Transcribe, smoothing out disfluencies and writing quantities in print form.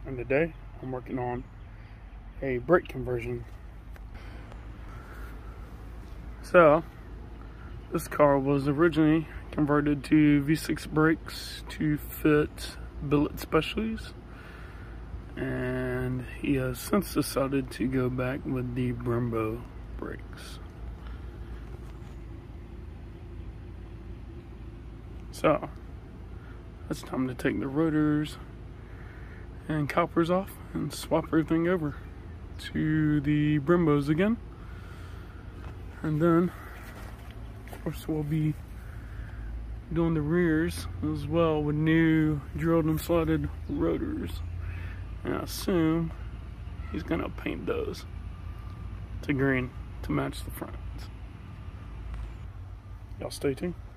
and today I'm working on a brake conversion. So this car was originally converted to V6 brakes to fit Billet Specialties, and he has since decided to go back with the Brembo brakes. So it's time to take the rotors and calipers off and swap everything over to the Brembos again. And then, of course, we'll be doing the rears as well with new drilled and slotted rotors. And I assume he's gonna paint those to green to match the front. Y'all stay tuned.